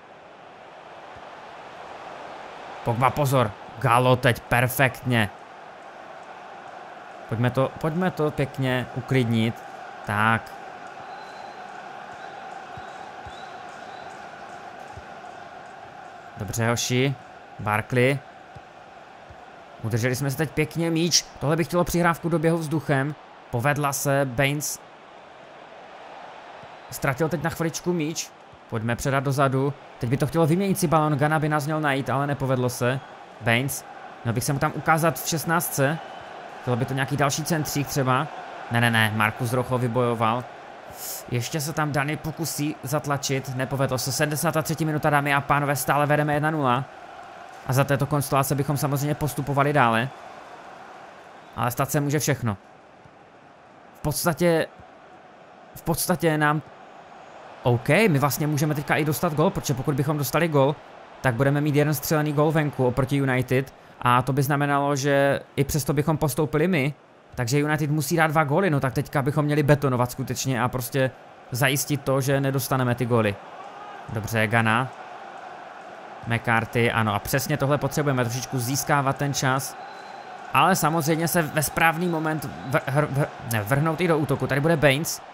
Pogba, pozor. Galo teď perfektně. Pojďme to, pojďme to pěkně uklidnit. Tak. Dobře, hoši. Barkley. Udrželi jsme se teď pěkně míč. Tohle bych chtělo přihrávku do běhu vzduchem. Povedla se. Baines ztratil teď na chviličku míč. Pojďme předat dozadu. Teď by to chtělo vyměnit si balon. Gana by nás měl najít, ale nepovedlo se. Baines. Měl bych se mu tam ukázat v šestnáctce. Chtělo by to nějaký další centřík třeba. Ne, ne, ne. Marcus Rojo vybojoval. Ještě se tam Dani pokusí zatlačit. Nepovedlo se. sedmdesátá třetí minuta, dámy a pánové, stále vedeme jedna nula. A za této konstelace bychom samozřejmě postupovali dále. Ale stát se může všechno. V podstatě... V podstatě nám... OK, my vlastně můžeme teďka i dostat gol, protože pokud bychom dostali gol, tak budeme mít jeden střelený gol venku oproti United. A to by znamenalo, že i přesto bychom postoupili my. Takže United musí dát dva góly, no tak teďka bychom měli betonovat skutečně a prostě zajistit to, že nedostaneme ty góly. Dobře, Gana. McCarthy, ano, a přesně tohle potřebujeme, trošičku získávat ten čas. Ale samozřejmě se ve správný moment vr vr vr ne, vrhnout i do útoku. Tady bude Baines.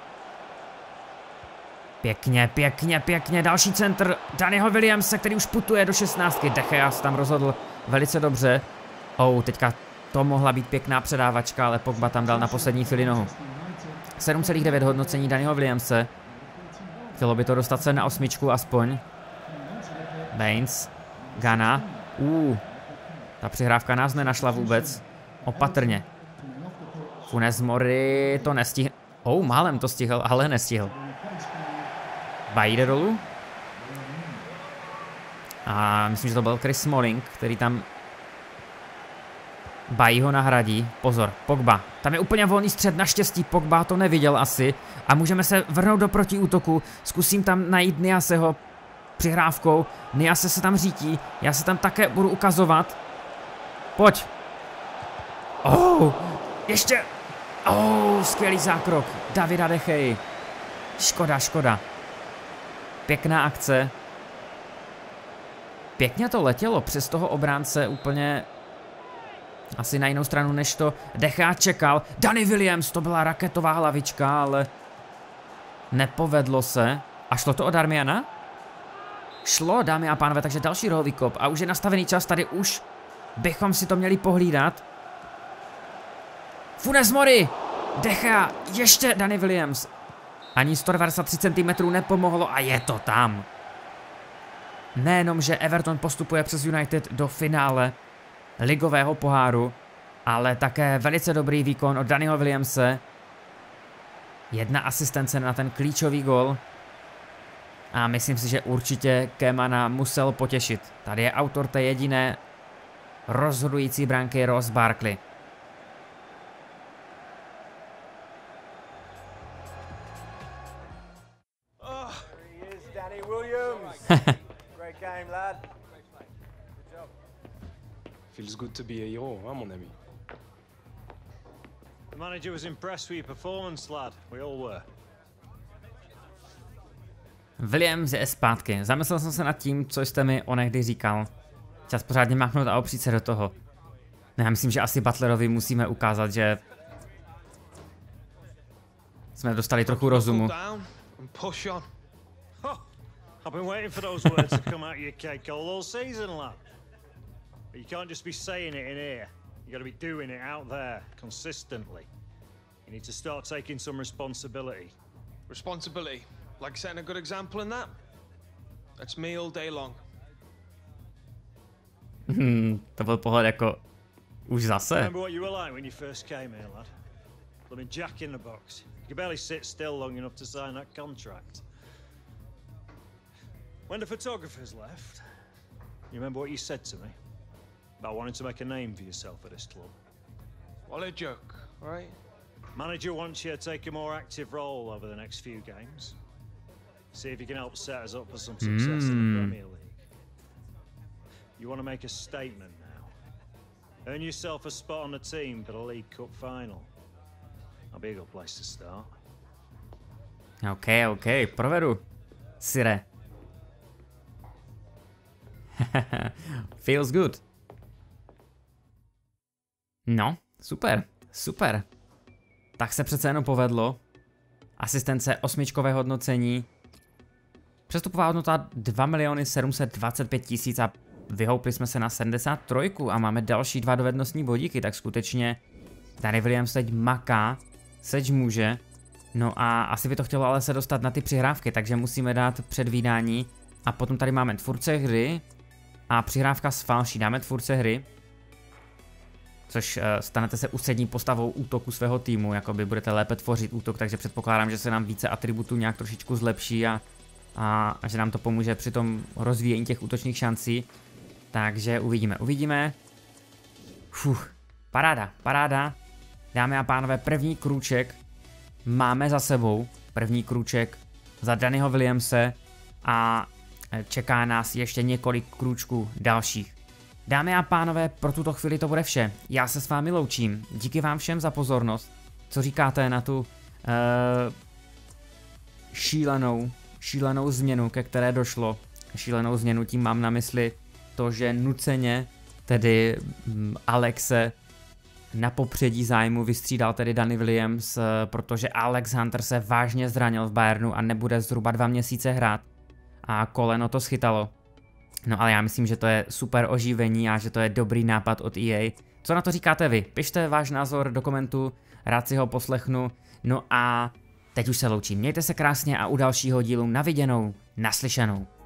Pěkně, pěkně, pěkně, další centr Dannyho Williamse, který už putuje do šestnáctky. De Gea se tam rozhodl velice dobře. Oh, teďka to mohla být pěkná předávačka, ale Pogba tam dal na poslední chvíli nohu. sedm celá devět hodnocení Dannyho Williamse. Chtělo by to dostat se na osmičku aspoň. Baines. Gana. Uh, ta přihrávka nás nenašla vůbec. Opatrně. Funes Mori to nestihl. Oh, málem to stihl, ale nestihl. Bailly jde dolů. A myslím, že to byl Chris Smalling, který tam Bailly ho nahradí. Pozor, Pogba. Tam je úplně volný střed, naštěstí Pogba to neviděl asi. A můžeme se vrhnout do protiútoku. Zkusím tam najít Niaseho přihrávkou. Niase se tam řítí. Já se tam také budu ukazovat. Pojď. Oh, ještě. Oh, skvělý zákrok Davida De Gea. Škoda, škoda. Pěkná akce. Pěkně to letělo přes toho obránce úplně asi na jinou stranu, než to De Gea čekal. Danny Williams, to byla raketová hlavička, ale nepovedlo se. A šlo to od Darmiana? Šlo, dámy a pánové, takže další rohový kop. A už je nastavený čas, tady už bychom si to měli pohlídat. Funes Mori! De Gea, ještě Danny Williams. Ani sto devadesát tři centimetrů nepomohlo a je to tam. Nejenom, že Everton postupuje přes United do finále ligového poháru, ale také velice dobrý výkon od Dannyho Williamse. Jedna asistence na ten klíčový gol. A myslím si, že určitě Kemana musel potěšit. Tady je autor té jediné rozhodující branky Ross Barkley. Feels good to be a hero, huh, mon ami? The manager was impressed with your performance, lad. We all were. Williams je zpátky. Zamyslel jsem se nad tím, co jste mi onehdy říkal. Čas pořádně máchnout a opřít se do toho. No, já myslím, že asi Butlerovi musíme ukázat, že jsme dostali trochu rozumu. I've been waiting for those words to come out of your cake all season, lad. But you can't just be saying it in here. You got to be doing it out there consistently. You need to start taking some responsibility. Responsibility? Like setting a good example in that? That's me all day long. Hmm, to byl pohled jako už zase. Remember what you were like when you first came here, lad? Blooming Jack in the box. You could barely sit still long enough to sign that contract. When the photographers left, you remember what you said to me? About wanting to make a name for yourself at this club. What a joke, right? Manager wants you to take a more active role over the next few games. See if you can help set us up for some success mm. in the Premier League. You want to make a statement now. Earn yourself a spot on the team for the League Cup final. That'll be a good place to start. OK, OK, provedu. Sire. Feels good. No, super, super. Tak se přece jenom povedlo. Asistence osmičkové hodnocení. Přestupová hodnota dva miliony sedm set dvacet pět tisíc a vyhoupli jsme se na sedmdesát tři a máme další dva dovednostní bodíky, tak skutečně Danny Williams teď maká, seč může. No a asi by to chtělo ale se dostat na ty přihrávky, takže musíme dát předvídání. A potom tady máme tvůrce hry a přihrávka s falší. Dáme tvůrce hry, což uh, stanete se ústřední postavou útoku svého týmu, jakoby budete lépe tvořit útok, takže předpokládám, že se nám více atributů nějak trošičku zlepší a, a, a že nám to pomůže při tom rozvíjení těch útočných šancí. Takže uvidíme, uvidíme. Fuh, paráda, paráda. Dámy a pánové, první krůček máme za sebou. První krůček za Dannyho Williamse a čeká nás ještě několik krůčků dalších. Dámy a pánové, pro tuto chvíli to bude vše. Já se s vámi loučím. Díky vám všem za pozornost. Co říkáte na tu uh, šílenou, šílenou změnu, ke které došlo? Šílenou změnu, tím mám na mysli to, že nuceně tedy um, Alexe na popředí zájmu vystřídal tedy Danny Williams, uh, protože Alex Hunter se vážně zranil v Bayernu a nebude zhruba dva měsíce hrát. A koleno to schytalo. No ale já myslím, že to je super oživení a že to je dobrý nápad od E A. Co na to říkáte vy? Pište váš názor do komentu, rád si ho poslechnu. No a teď už se loučím. Mějte se krásně a u dalšího dílu na viděnou, naslyšenou.